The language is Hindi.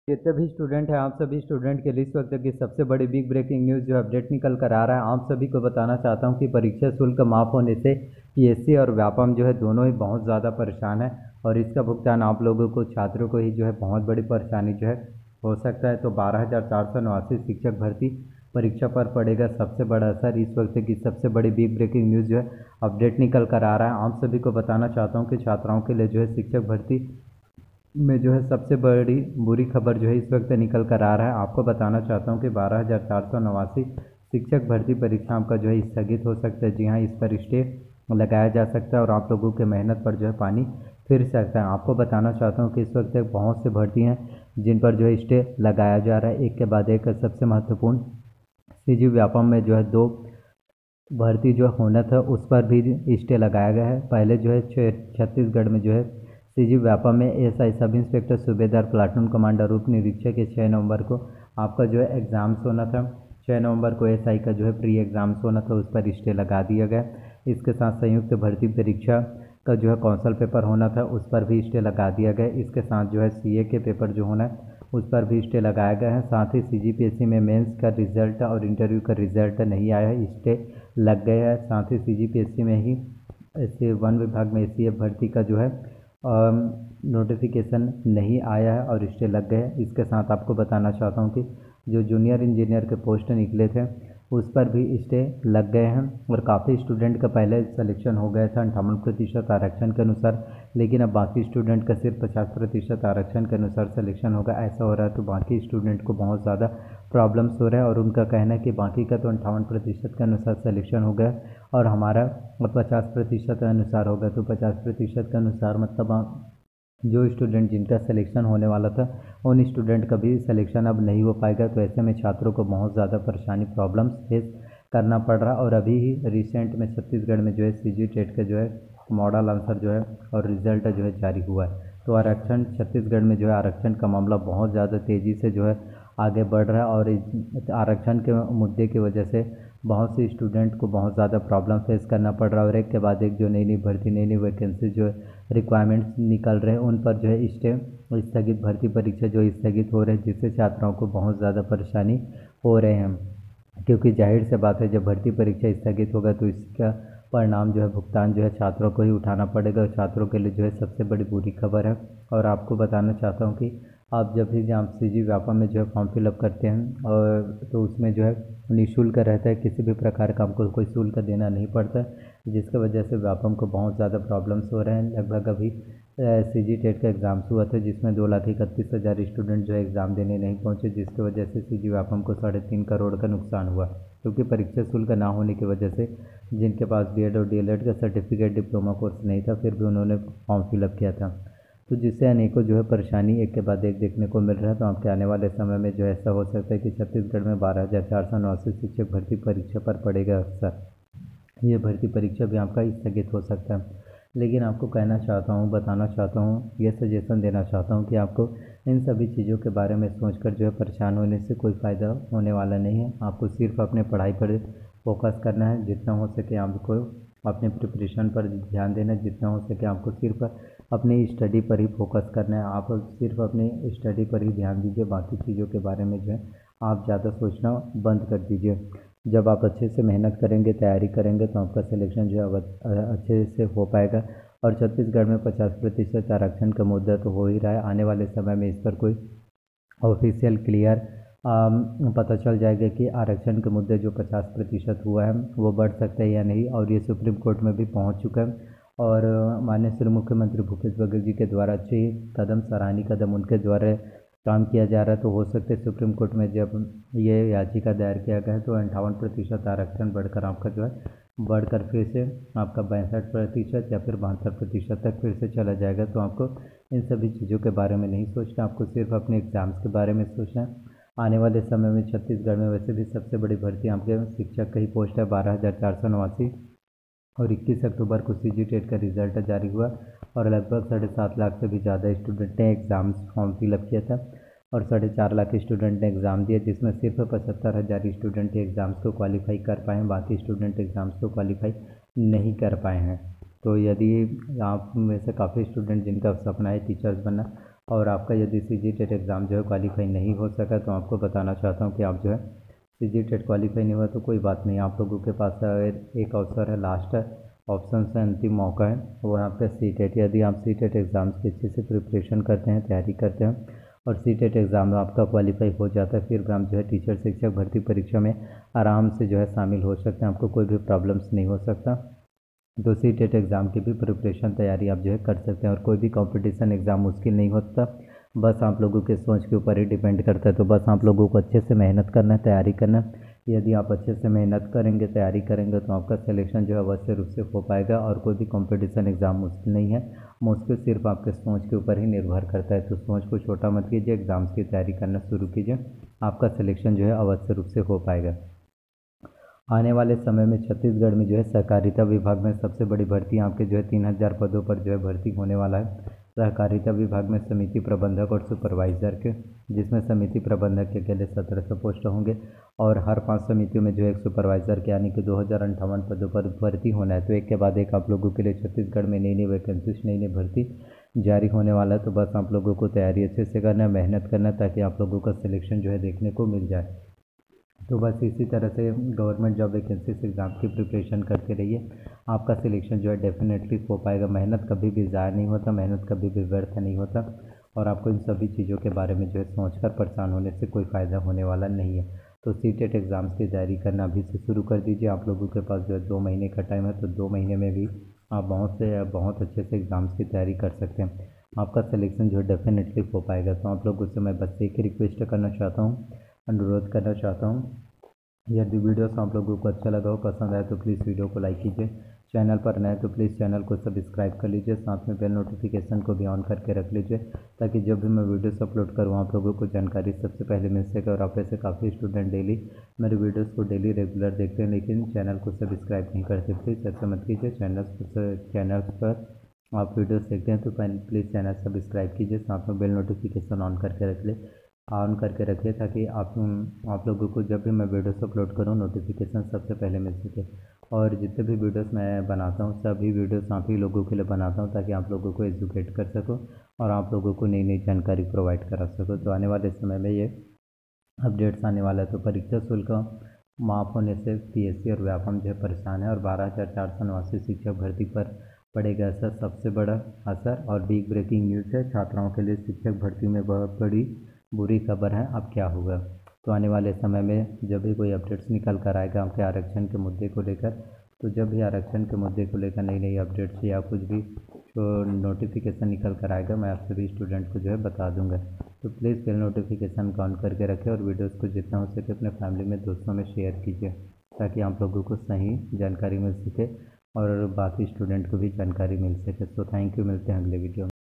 जितने भी स्टूडेंट हैं आप सभी स्टूडेंट के लिए इस वक्त की सबसे बड़ी बिग ब्रेकिंग न्यूज़ जो अपडेट निकल कर आ रहा है। आप सभी को बताना चाहता हूं कि परीक्षा शुल्क माफ़ होने से पीएससी और व्यापम जो है दोनों ही बहुत ज़्यादा परेशान है और इसका भुगतान आप लोगों को छात्रों को ही जो है बहुत बड़ी परेशानी जो है हो सकता है। तो 12,489 शिक्षक भर्ती परीक्षा पर पड़ेगा सबसे बड़ा असर। इस वक्त की सबसे बड़ी बिग ब्रेकिंग न्यूज़ जो है अपडेट निकल कर आ रहा है। आप सभी को बताना चाहता हूँ कि छात्राओं के लिए जो है शिक्षक भर्ती में जो है सबसे बड़ी बुरी खबर जो है इस वक्त निकल कर आ रहा है। आपको बताना चाहता हूँ कि 12,489 शिक्षक भर्ती परीक्षा आपका जो है स्थगित हो सकता है। जी हाँ, इस पर स्टे लगाया जा सकता है और आप लोगों के मेहनत पर जो है पानी फिर सकता है। आपको बताना चाहता हूँ कि इस वक्त बहुत से भर्ती हैं जिन पर जो है स्टे लगाया जा रहा है। एक के बाद एक सबसे महत्वपूर्ण सीजी व्यापम में जो है 2 भर्ती जो होना था उस पर भी स्टे लगाया गया है। पहले जो है छत्तीसगढ़ में जो है सीजी व्यापम में एएसआई सब इंस्पेक्टर सूबेदार प्लाटून कमांडर उप निरीक्षक के 6 नवंबर को आपका जो है एग्ज़ाम्स होना था। 6 नवंबर को एएसआई का जो है प्री एग्ज़ाम्स होना था, उस पर स्टे लगा दिया गया। इसके साथ संयुक्त भर्ती परीक्षा का जो है कौंसल पेपर होना था उस पर भी स्टे लगा दिया गया। इसके साथ जो है सीए के पेपर जो होना है उस पर भी स्टे लगाया गया है। साथ ही सीजीपीएससी में मेंस का रिजल्ट और इंटरव्यू का रिजल्ट नहीं आया है, स्टे लग गए हैं। साथ ही सीजीपीएससी में ही ऐसे वन विभाग में एसीएफ भर्ती का जो है नोटिफिकेशन नहीं आया है और स्टे लग गए। इसके साथ आपको बताना चाहता हूँ कि जो जूनियर इंजीनियर के पोस्ट निकले थे उस पर भी स्टे लग गए हैं और काफ़ी स्टूडेंट का पहले सिलेक्शन हो गया था 58% आरक्षण के अनुसार, लेकिन अब बाकी स्टूडेंट का सिर्फ 50% आरक्षण के अनुसार सिलेक्शन होगा। ऐसा हो रहा है तो बाकी स्टूडेंट को बहुत ज़्यादा प्रॉब्लम्स हो रहे हैं और उनका कहना है कि बाकी का तो 58% के अनुसार सिलेक्शन हो गया और हमारा 50% के अनुसार होगा। तो 50% के अनुसार मतलब जो स्टूडेंट जिनका सिलेक्शन होने वाला था उन स्टूडेंट का भी सिलेक्शन अब नहीं हो पाएगा। तो ऐसे में छात्रों को बहुत ज़्यादा परेशानी प्रॉब्लम्स फेस करना पड़ रहा। और अभी ही रिसेंट में छत्तीसगढ़ में जो है सीजी टेट का जो है मॉडल आंसर जो है और रिजल्ट जो है जारी हुआ है। तो आरक्षण छत्तीसगढ़ में जो है आरक्षण का मामला बहुत ज़्यादा तेज़ी से जो है आगे बढ़ रहा है और आरक्षण के मुद्दे की वजह से बहुत से स्टूडेंट को बहुत ज़्यादा प्रॉब्लम फेस करना पड़ रहा है और एक के बाद एक जो नई नई भर्ती नई नई वैकेंसी जो रिक्वायरमेंट्स निकल रहे हैं उन पर जो है स्थगित भर्ती परीक्षा जो स्थगित हो रहे हैं, जिससे छात्राओं को बहुत ज़्यादा परेशानी हो रहे हैं। क्योंकि जाहिर सी बात है जब भर्ती परीक्षा स्थगित होगा तो इसका परिणाम जो है भुगतान जो है छात्रों को ही उठाना पड़ेगा और छात्रों के लिए जो है सबसे बड़ी बुरी खबर है। और आपको बताना चाहता हूँ कि आप जब भी आप सीजी व्यापम में जो है फॉर्म फिलअप करते हैं और तो उसमें जो है निःशुल्क रहता है, किसी भी प्रकार का हमको कोई शुल्क देना नहीं पड़ता, जिसकी वजह से व्यापम को बहुत ज़्यादा प्रॉब्लम्स हो रहे हैं। लगभग अभी सीजी टेट का एग्ज़ाम्स हुआ था जिसमें 2,31,000 स्टूडेंट जो है एग्ज़ाम देने नहीं पहुंचे, जिसकी वजह से सीजी व्यापम को 3.5 करोड़ का नुकसान हुआ। क्योंकि परीक्षा शुल्क ना होने की वजह से जिनके पास बीएड और डीएलएड का सर्टिफिकेट डिप्लोमा कोर्स नहीं था फिर भी उन्होंने फॉर्म फिलअप किया था, तो जिससे अनेकों जो है परेशानी एक के बाद एक देखने को मिल रहा है। तो आपके आने वाले समय में जो ऐसा हो सकता है कि छत्तीसगढ़ में 12,489 शिक्षक भर्ती परीक्षा पर पड़ेगा असर। ये भर्ती परीक्षा भी आपका स्थगित हो सकता है। लेकिन आपको कहना चाहता हूँ, बताना चाहता हूँ, ये सजेशन देना चाहता हूँ कि आपको इन सभी चीज़ों के बारे में सोचकर जो है परेशान होने से कोई फ़ायदा होने वाला नहीं है। आपको सिर्फ अपने पढ़ाई पर फोकस करना है, जितना हो सके आपको अपने प्रिपरेशन पर ध्यान देना है, जितना हो सके आपको सिर्फ अपनी स्टडी पर ही फोकस करना है। आप सिर्फ अपनी स्टडी पर ही ध्यान दीजिए, बाकी चीज़ों के बारे में जो है आप ज़्यादा सोचना बंद कर दीजिए। जब आप अच्छे से मेहनत करेंगे, तैयारी करेंगे तो आपका सिलेक्शन जो है अच्छे से हो पाएगा। और छत्तीसगढ़ में 50% आरक्षण का मुद्दा तो हो ही रहा है। आने वाले समय में इस पर कोई ऑफिशियल क्लियर पता चल जाएगा कि आरक्षण के मुद्दे जो 50% हुआ है वो बढ़ सकता है या नहीं, और ये सुप्रीम कोर्ट में भी पहुंच चुका है। और माननीय श्री मुख्यमंत्री भूपेश बघेल जी के द्वारा अच्छी कदम, सराहनीय कदम उनके द्वारा काम किया जा रहा है। तो हो सकता है सुप्रीम कोर्ट में जब ये याचिका दायर किया गया है तो 58% आरक्षण बढ़कर आपका जो है बढ़कर फिर से आपका 62% या फिर 72% तक फिर से चला जाएगा। तो आपको इन सभी चीज़ों के बारे में नहीं सोचना, आपको सिर्फ अपने एग्ज़ाम्स के बारे में सोचना है। आने वाले समय में छत्तीसगढ़ में वैसे भी सबसे बड़ी भर्ती आपके शिक्षक का ही पोस्ट है 12,489 और 21 अक्टूबर को सीजी टेट का रिजल्ट जारी हुआ और लगभग 7.5 लाख से भी ज़्यादा स्टूडेंट ने एग्ज़ाम्स फॉर्म फिलअप किया था और 4.5 लाख स्टूडेंट ने एग्ज़ाम दिया, जिसमें सिर्फ 75,000 स्टूडेंट ही एग्ज़ाम्स को क्वालिफाई कर पाए हैं, बाकी स्टूडेंट एग्ज़ाम्स को क्वालिफाई नहीं कर पाए हैं। तो यदि आप में से काफ़ी स्टूडेंट जिनका सपना है टीचर्स बनना, और आपका यदि CGTET एग्ज़ाम जो है क्वालिफाई नहीं हो सका तो आपको बताना चाहता हूँ कि आप जो है CGTET क्वालिफाई नहीं हुआ तो कोई बात नहीं, आप लोगों के पास एक अवसर है, लास्ट ऑप्शन से अंतिम मौका है, वो है आपका CTET। यदि आप CTET एग्ज़ाम्स की अच्छे से प्रिपरेशन करते हैं, तैयारी करते हैं और CTET एग्ज़ाम में आपका क्वालिफाई हो जाता है, फिर भी हम जो है टीचर शिक्षक भर्ती परीक्षा में आराम से जो है शामिल हो सकते हैं, आपको कोई भी प्रॉब्लम्स नहीं हो सकता। तो CTET एग्ज़ाम की भी प्रिपरेशन तैयारी आप जो है कर सकते हैं और कोई भी कंपटीशन एग्ज़ाम मुश्किल नहीं होता, बस आप लोगों के सोच के ऊपर ही डिपेंड करता है। तो बस आप लोगों को अच्छे से मेहनत करना है, तैयारी करना है। यदि आप अच्छे से मेहनत करेंगे, तैयारी करेंगे तो आपका सिलेक्शन जो है अवश्य रूप से हो पाएगा और कोई भी कंपटीशन एग्ज़ाम मुश्किल नहीं है, मुश्किल सिर्फ आपके सोच के ऊपर ही निर्भर करता है। तो सोच को छोटा मत कीजिए, एग्ज़ाम्स की तैयारी करना शुरू कीजिए, आपका सिलेक्शन जो है अवश्य रूप से हो पाएगा। आने वाले समय में छत्तीसगढ़ में जो है सहकारिता विभाग में सबसे बड़ी भर्ती आपके जो है 3000 पदों पर जो है भर्ती होने वाला है। सहकारिता विभाग में समिति प्रबंधक और सुपरवाइज़र के, जिसमें समिति प्रबंधक के लिए 1700 पोस्ट होंगे और हर 5 समितियों में जो है एक सुपरवाइज़र के यानी कि 2058 पदों पर भर्ती होना है। तो एक के बाद एक आप लोगों के लिए छत्तीसगढ़ में नई नई वैकेंसीज, नई नई भर्ती जारी होने वाला है। तो बस आप लोगों को तैयारी अच्छे से करना है, मेहनत करना है, ताकि आप लोगों का सिलेक्शन जो है देखने को मिल जाए। तो बस इसी तरह से गवर्नमेंट जॉब वैकेंसीज एग्ज़ाम की प्रिपरेशन करते रहिए, आपका सिलेक्शन जो है डेफिनेटली हो पाएगा। मेहनत कभी भी ज़ाया नहीं होता, मेहनत कभी भी व्यर्थ नहीं होता और आपको इन सभी चीज़ों के बारे में जो है सोचकर परेशान होने से कोई फ़ायदा होने वाला नहीं है। तो CTET एग्ज़ाम्स की तैयारी करना अभी से शुरू कर दीजिए। आप लोगों के पास जो है 2 महीने का टाइम है, तो 2 महीने में भी आप बहुत अच्छे से एग्ज़ाम्स की तैयारी कर सकते हैं, आपका सिलेक्शन जो है डेफिनेटली हो पाएगा। तो आप लोगों से मैं बस एक ही रिक्वेस्ट करना चाहता हूँ, अनुरोध करना चाहता हूँ, यदि वीडियोस आप लोगों को अच्छा लगा हो, पसंद आए तो प्लीज़ वीडियो को लाइक कीजिए, चैनल पर नए तो प्लीज़ चैनल को सब्सक्राइब कर लीजिए, साथ में बेल नोटिफिकेशन को भी ऑन करके रख लीजिए, ताकि जब भी मैं वीडियोस अपलोड करूँ आप लोगों को जानकारी सबसे पहले मिल सके। और आप ऐसे काफ़ी स्टूडेंट डेली मेरे वीडियोज़ को डेली रेगुलर देखते हैं लेकिन चैनल को सब्सक्राइब नहीं करते, प्लीज़ ऐसा मत कीजिए। चैनल पर आप वीडियोस देखते हैं तो प्लीज़ चैनल सब्सक्राइब कीजिए, साथ में बेल नोटिफिकेशन ऑन करके रखिए, ताकि आप लोगों को जब भी मैं वीडियोस अपलोड करूँ नोटिफिकेशन सबसे पहले मिल सके। और जितने भी वीडियोस मैं बनाता हूँ सभी वीडियोस आप ही लोगों के लिए बनाता हूँ, ताकि आप लोगों को एजुकेट कर सकूँ और आप लोगों को नई नई जानकारी प्रोवाइड करा सकूँ। तो आने वाले समय में ये अपडेट्स आने वाला है। तो परीक्षा शुल्क माफ़ होने से PSC और व्यापम जो है परेशान है और 12,489 शिक्षक भर्ती पर पड़ेगा असर, सबसे बड़ा असर। और बिग ब्रेकिंग न्यूज़ है, छात्राओं के लिए शिक्षक भर्ती में बहुत बड़ी बुरी खबर है, अब क्या होगा। तो आने वाले समय में जब भी कोई अपडेट्स निकल कर आएगा आपके आरक्षण के मुद्दे को लेकर, तो जब भी आरक्षण के मुद्दे को लेकर नई नई अपडेट्स या कुछ भी जो नोटिफिकेशन निकल कर आएगा मैं आप सभी स्टूडेंट को जो है बता दूंगा। तो प्लीज़ बेल नोटिफिकेशन ऑन करके रखें और वीडियोस को जितना हो सके अपने फैमिली में, दोस्तों में शेयर कीजिए, ताकि आप लोगों को सही जानकारी मिल सके और बाकी स्टूडेंट को भी जानकारी मिल सके। तो थैंक यू, मिलते हैं अगले वीडियो में।